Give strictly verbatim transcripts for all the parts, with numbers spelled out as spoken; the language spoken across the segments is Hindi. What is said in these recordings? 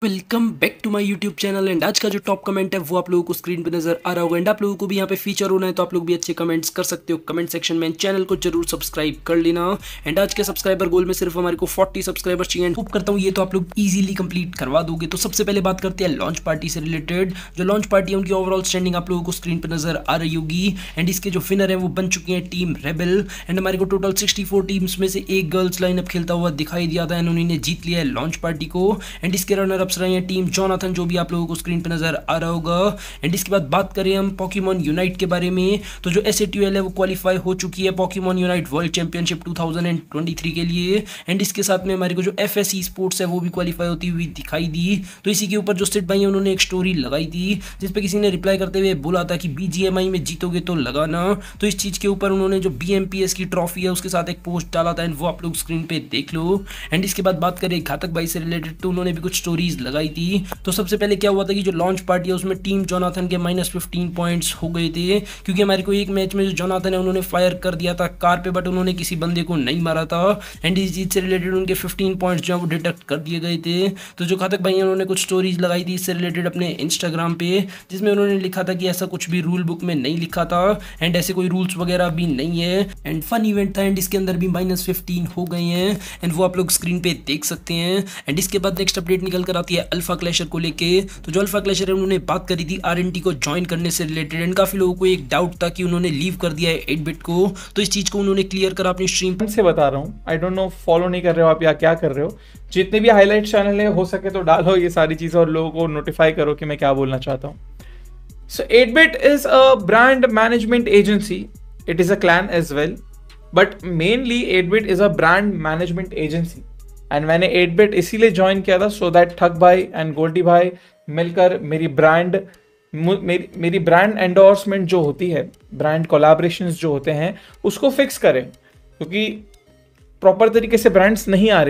Welcome back to my YouTube channel. And आज का जो टॉप कमेंट है वो आप लोगों को स्क्रीन पे नजर आ रहा होगा। एंड आप लोगों को भी यहाँ पे फीचर होना है तो आप लोग भी अच्छे कमेंट्स कर सकते हो कमेंट सेक्शन में। चैनल को जरूर सब्सक्राइब कर लेना। एंड आज के सब्सक्राइबर गोल में सिर्फ हमारे को चालीस सब्सक्राइबर चाहिए। होप करता हूँ ये तो आप लोग इजीली कंप्लीट करवा दोगे। तो सबसे पहले बात करते हैं लॉन्च पार्टी से रिलेटेड। जो लॉन्च पार्टी है उनकी ओवरऑल स्टैंडिंग आप लोगों को स्क्रीन पर नजर आ रही होगी। एंड इसके जो विनर है वो बन चुके हैं टीम रेबल। एंड हमारे को टोटल सिक्सटी फोर टीम्स में से एक गर्ल्स लाइनअप खेलता हुआ दिखाई दिया था। एंड उन्होंने जीत लिया है लॉन्च पार्टी को। एंड इसके रनर अप्स रहे हैं टीम जोनाथन, जो भी आप लोगों को स्क्रीन पे नजर आ रहा होगा। एंड इसके बाद बात करें हम पोकेमॉन यूनाइट के बारे में, तो जो एस ए टी एल है वो क्वालिफाई हो चुकी है Pokemon Unite world championship two thousand twenty three के लिए। एंड इसके साथ में हमारे को जो एफ एस ई स्पोर्ट्स है वो भी क्वालिफाई होती हुई दिखाई दी। तो इसी के ऊपर जो सिट भाई है उन्होंने एक स्टोरी लगाई थी जिसपे किसी ने रिप्लाई करते हुए बोला था कि बी जी एम आई में जीतोगे तो लगाना। तो इस चीज के ऊपर उन्होंने जो बी एम पी एस की ट्रॉफी है उसके साथ एक पोस्ट डाला था। एंड वो आप लोग स्क्रीन पे देख लो। एंड इसके बाद बात करें घातक भाई से रिलेटेड, तो उन्होंने भी कुछ स्टोरीज लगाई थी। तो सबसे पहले क्या हुआ था कि जो लॉन्च पार्टी है उसमें टीम जोनाथन के माइनस फिफ्टीन पॉइंट्स हो गए थे, क्योंकि हमारे को एक मैच में जो जोनाथन है उन्होंने फायर कर दिया था कार पे, बट उन्होंने किसी बंदे को नहीं मारा था। एंड इस चीज से रिलेटेड उनके फिफ्टीन पॉइंट्स जो है वो डिडक्ट कर दिए गए थे। तो जो घातक भाई उन्होंने कुछ स्टोरीज लगाई थी इससे रिलेटेड अपने इंस्टाग्राम पे, जिसमें उन्होंने लिखा था कि ऐसा कुछ भी रूल बुक में नहीं लिखा था एंड ऐसे कोई रूल्स वगैरह भी नहीं है। एंड फन इवेंट था एंड इसके अंदर भी माइनस फिफ्टीन हो गए हैं। एंड वो आप लोग स्क्रीन पे देख सकते हैं। एंड इसके बाद नेक्स्ट अपडेट निकल कर आती है अल्फा क्लैशर को लेके। तो जो अल्फा क्लैशर है उन्होंने बात करी थी आर एन टी को ज्वाइन करने से रिलेटेड। एंड काफी लोगों को एक डाउट था कि उन्होंने लीव कर दिया है एट बिट को। तो इस चीज को उन्होंने क्लियर करा अपनी स्ट्रीम से बता रहा हूँ। आई डोंट नो फॉलो नहीं कर रहे हो आप या क्या कर रहे हो। जितने भी हाईलाइट चैनल है हो सके तो डालो ये सारी चीजें और लोगों को नोटिफाई करो कि मैं क्या बोलना चाहता हूँ। So eight bit is a brand management agency, it is a clan as well, but mainly eight bit is a brand management agency. And मैंने एट बिट इसीलिए ज्वाइन किया था सो दैट ठग भाई एंड गोल्डी भाई मिलकर मेरी ब्रांड मेरी मेरी ब्रांड एंडोर्समेंट जो होती है, ब्रांड कोलैबोरेशंस जो होते हैं उसको फिक्स करें, क्योंकि प्रॉपर तरीके से ब्रांड्स नहीं आ रही।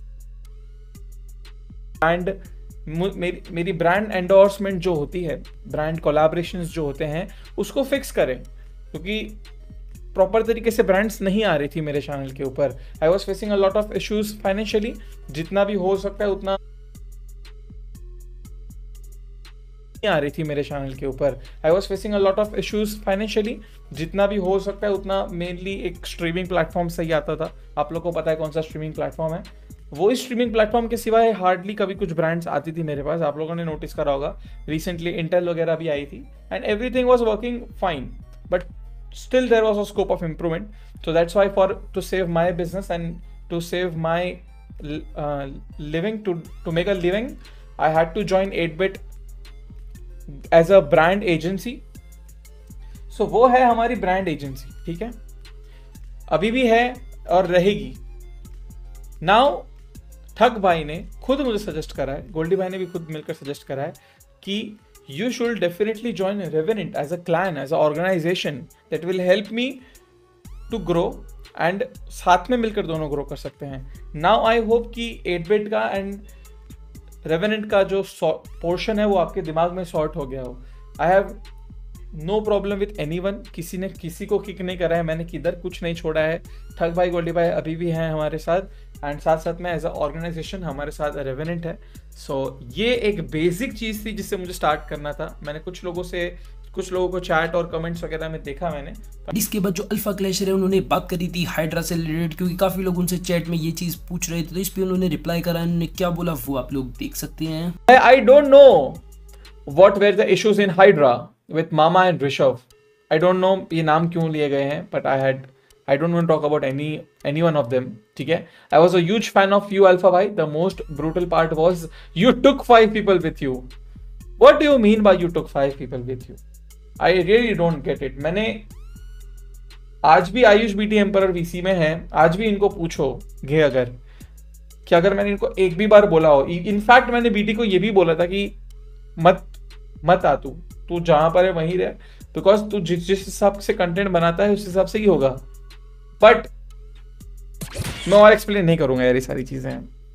ब्रांड मेरी मेरी ब्रांड एंडोर्समेंट जो होती है, ब्रांड कोलैबोरेशंस जो होते हैं उसको फिक्स करें, क्योंकि प्रॉपर तरीके से ब्रांड्स नहीं आ रही थी मेरे चैनल के ऊपर। I was facing a lot of issues financially, जितना भी हो सकता है उतना आ रही थी मेरे चैनल के ऊपर। I was facing a lot of issues financially, जितना भी हो सकता है उतना। मेनली एक स्ट्रीमिंग प्लेटफॉर्म से ही आता था। आप लोगों को पता है कौन सा स्ट्रीमिंग प्लेटफॉर्म है। वो इस स्ट्रीमिंग प्लेटफॉर्म के सिवाय हार्डली कभी कुछ ब्रांड्स आती थी मेरे पास। आप लोगों ने नोटिस करा होगा, रिसेंटली इंटेल वगैरह भी आई थी and everything was working fine, but still there was a scope of improvement. So that's why for to save my business and to save my uh, living, to to make a living, I had to join eight bit as a brand agency. So वो है हमारी brand agency, ठीक है, अभी भी है और रहेगी। Now ठग भाई ने खुद मुझे सजेस्ट करा है, गोल्डी भाई ने भी खुद मिलकर सजेस्ट करा है कि you should definitely join Revenant as a clan, as an organization that will help me to grow, and साथ में मिलकर दोनों ग्रो कर सकते हैं। Now I hope कि एट बिट का and Revenant का जो पोर्शन है वो आपके दिमाग में सॉर्ट हो गया हो। I have no problem with anyone, किसी ने किसी को किक नहीं करा है, मैंने किधर कुछ नहीं छोड़ा है। ठग भाई गोल्डी भाई अभी भी हैं हमारे साथ एंड साथ साथ में एज अ ऑर्गेनाइजेशन हमारे साथ रेवेनेंट है। सो so, ये एक बेसिक चीज़ थी जिससे मुझे स्टार्ट करना था। मैंने कुछ लोगों से कुछ लोगों को चैट और कमेंट्स वगैरह में देखा मैंने। इसके बाद जो अल्फा क्लैशर है उन्होंने बात करी थी हाइड्रा से रिलेटेड, क्योंकि काफी लोग उनसे चैट में ये चीज पूछ रहे थे। तो इस पे उन्होंने रिप्लाई करा, उन्होंने क्या बोला वो आप लोग देख सकते हैं। I don't know what were the issues in Hydra with Mama and Rishabh. I don't know ये नाम क्यों लिए गए हैं, but I had I don't want to talk about any any one of them. ठीक है, I was a huge fan of you, Alpha bhai. The most brutal part was you took five people with you. What do you mean by you took five people with you? I really don't get it. मैंने आज भी आयुष बीटी एम्परर वीसी में है, आज भी इनको पूछो घे अगर कि अगर मैंने इनको एक भी बार बोला हो। इनफैक्ट मैंने बीटी को ये भी बोला था कि मत मत आ, तू तू जहां पर है वहीं रह, बिकॉज तू जिस जिस हिसाब से कंटेंट बनाता है उस हिसाब से ही होगा। बट मैं और एक्सप्लेन नहीं करूंगा यार ये सारी चीजें,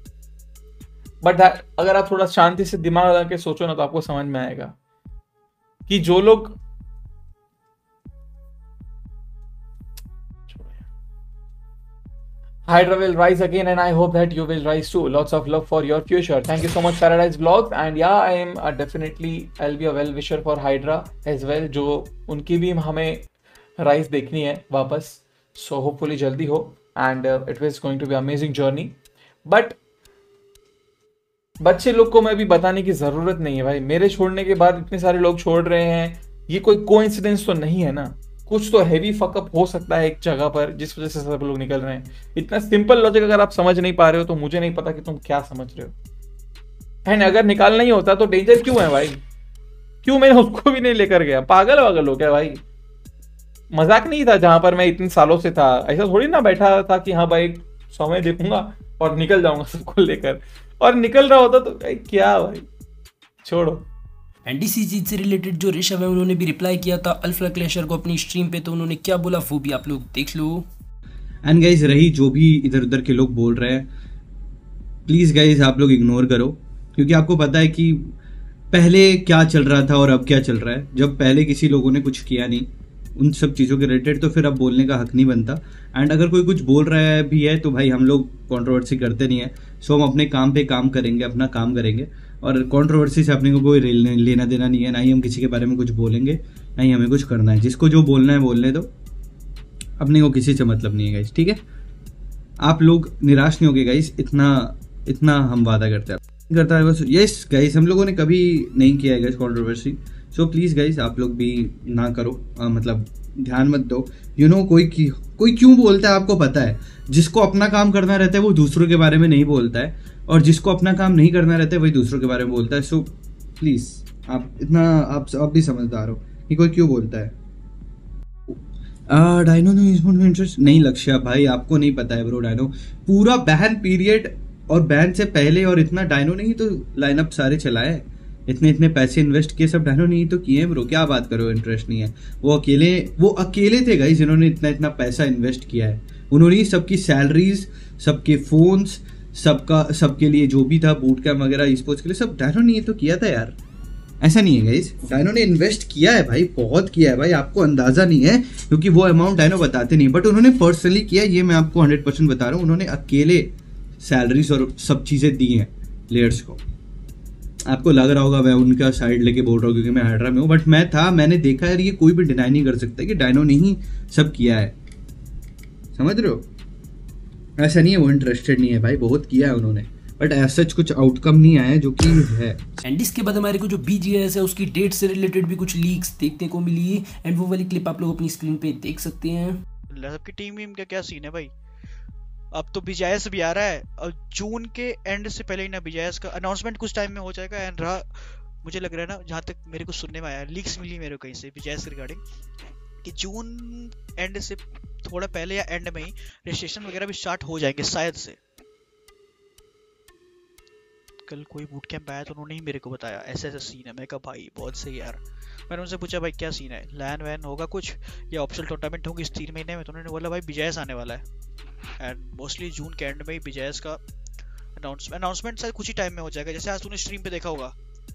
बट अगर आप थोड़ा शांति से दिमाग लगा के सोचो ना तो आपको समझ में आएगा कि जो लोग Hydra will rise again, and I hope that you will rise too. Lots of love for your future. Thank you so much, Paradise Vlogs. And yeah, I am uh, definitely I'll be a well wisher for Hydra as well. जो उनकी भी हमें rise देखनी है वापस. So hopefully जल्दी हो. And uh, it was going to be amazing journey. But बच्चे लोग को मैं भी बताने की जरूरत नहीं है भाई. मेरे छोड़ने के बाद इतने सारे लोग छोड़ रहे हैं. ये कोई कोइंसिडेंस तो नहीं है ना. कुछ तो हैवी फकअप हो सकता है एक जगह पर जिस वजह से सब लोग निकल रहे हैं. इतना सिंपल लॉजिक अगर आप समझ नहीं पा रहे हो तो मुझे नहीं पता कि तुम क्या समझ रहे हो. एंड अगर निकालना ही होता तो डेंजर क्यों है भाई? क्यों मैंने उसको भी नहीं लेकर गया? पागल वागल हो क्या भाई? मजाक नहीं था जहां पर मैं इतने सालों से था. ऐसा थोड़ी ना बैठा था कि हाँ भाई समय देखूंगा और निकल जाऊंगा सबको लेकर. और निकल रहा होता तो भाई क्या भाई, छोड़ो. एंड इसी चीज से रिलेटेड जो ऋषभ है उन्होंने भी रिप्लाई किया था अल्फा क्लैशर को अपनी स्ट्रीम पे. तो उन्होंने क्या बोला वो भी आप लोग देख लो. एंड गाइज रही जो भी इधर उधर के लोग बोल रहे हैं, प्लीज गाइज आप लोग इग्नोर करो. क्योंकि आपको पता है कि पहले क्या चल रहा था और अब क्या चल रहा है. जब पहले किसी लोगों ने कुछ किया नहीं उन सब चीज़ों के रिलेटेड तो फिर अब बोलने का हक नहीं बनता. एंड अगर कोई कुछ बोल रहा है भी है तो भाई हम लोग कंट्रोवर्सी करते नहीं है. सो हम अपने काम पे काम करेंगे, अपना काम करेंगे. और कंट्रोवर्सी से अपने को कोई लेना देना नहीं है. ना ही हम किसी के बारे में कुछ बोलेंगे, ना ही हमें कुछ करना है. जिसको जो बोलना है बोलने दो, अपने को किसी से मतलब नहीं है गाइस. ठीक है, आप लोग निराश नहीं होगे गाइस. इतना इतना हम वादा करते हैं करता है बस. यस गाइस, हम लोगों ने कभी नहीं किया है guys controversy. So please guys आप लोग भी ना करो. आ, मतलब ध्यान मत दो. यू नो कोई कोई क्यों बोलता है आपको पता है. जिसको अपना काम करना रहता है वो दूसरों के बारे में नहीं बोलता है, और जिसको अपना काम नहीं करना रहता है वही दूसरों के बारे में बोलता है. सो प्लीज़ आप इतना आप आप भी समझदार हो कि कोई क्यों बोलता है. डायनो में इंटरेस्ट नहीं. लक्ष्य भाई आपको नहीं पता है ब्रो. डायनो पूरा बैन पीरियड और बैन से पहले और इतना डायनो नहीं तो लाइनअप सारे चलाए. इतने इतने पैसे इन्वेस्ट किए सब डायनो नहीं तो किए ब्रो. क्या बात करो इंटरेस्ट नहीं है. वो अकेले वो अकेले थे गाइस जिन्होंने इतना इतना पैसा इन्वेस्ट किया है. उन्होंने सबकी सैलरीज, सबके फोन्स, सबका सबके लिए जो भी था बूट कैम्प वगैरह स्पोर्ट्स के लिए सब डायनो नहीं तो किया था यार. ऐसा नहीं है गाइस, डायनो ने इन्वेस्ट किया है भाई, बहुत किया है भाई. आपको अंदाजा नहीं है क्योंकि वो अमाउंट डायनो बताते नहीं, बट उन्होंने पर्सनली किया. ये मैं आपको हंड्रेड परसेंट बता रहा हूँ. उन्होंने अकेले सैलरीज और सब चीज़ें दी हैं प्लेयर्स को. आपको लग रहा होगा मैं उनका साइड लेके बोल रहा हूँ क्योंकि मैं हाइड्रा में हूँ, बट मैं था, मैंने देखा यार. ये कोई भी डिनाई नहीं कर सकता कि डायनो ने ही सब किया है. समझ रहे हो? ऐसा नहीं है वो इंटरेस्टेड नहीं है भाई, बहुत किया है उन्होंने, बट ऐसा कुछ आउटकम नहीं आया जो कि है. एंड इसके बाद हमारे को जो बीजीएस है उसकी डेट से रिलेटेड भी कुछ लीक्स देखने को मिली. एंड वो वाली क्लिप आप लोग अपनी स्क्रीन पे देख सकते हैं. सबकी टीम वीम का क्या सीन है भाई? अब तो बीजीएस भी आ रहा है और जून के एंड से पहले ही ना बीजीएस का अनाउंसमेंट कुछ टाइम में हो जाएगा. एंड रहा मुझे लग रहा है ना, जहाँ तक मेरे को सुनने में आया, लीक्स मिली मेरे को कहीं से बीजीएस रिगार्डिंग कि जून एंड से थोड़ा पहले या एंड में ही रजिस्ट्रेशन वगैरह भी स्टार्ट हो जाएंगे शायद से. कल कोई बूट कैंप आया तो उन्होंने ही मेरे को बताया ऐसे ऐसा सीन है. मैं कहा भाई बहुत सही यार. मैंने उनसे पूछा भाई क्या सीन है, लैन वैन होगा कुछ या ऑप्शनल टूर्नामेंट होगी इस तीन महीने में? तो उन्होंने बोला भाई बीजीएस आने वाला है. एंड मोस्टली जून के एंड में ही बीजीएस का अनाउंसमेंट अनाउंसमेंट शायद कुछ ही टाइम में हो जाएगा. जैसे आज तूने स्ट्रीम पे देखा होगा.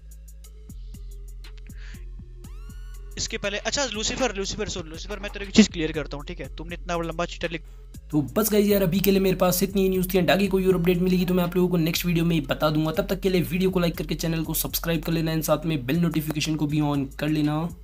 इसके पहले अच्छा लूसीफर लूसीफर सुन लूसीफर मैं तेरे की चीज क्लियर करता हूँ ठीक है. तुमने इतना लंबा चीटर लिख. तो बस गाइस यार अभी के लिए मेरे पास इतनी न्यूज़ थी. एंड आगे कोई और अपडेट मिलेगी तो मैं आप लोगों को नेक्स्ट वीडियो में ही बता दूंगा. तब तक के लिए वीडियो को लाइक करके चैनल को सब्सक्राइब कर लेना. एंड साथ में बेल नोटिफिकेशन को भी ऑन कर लेना.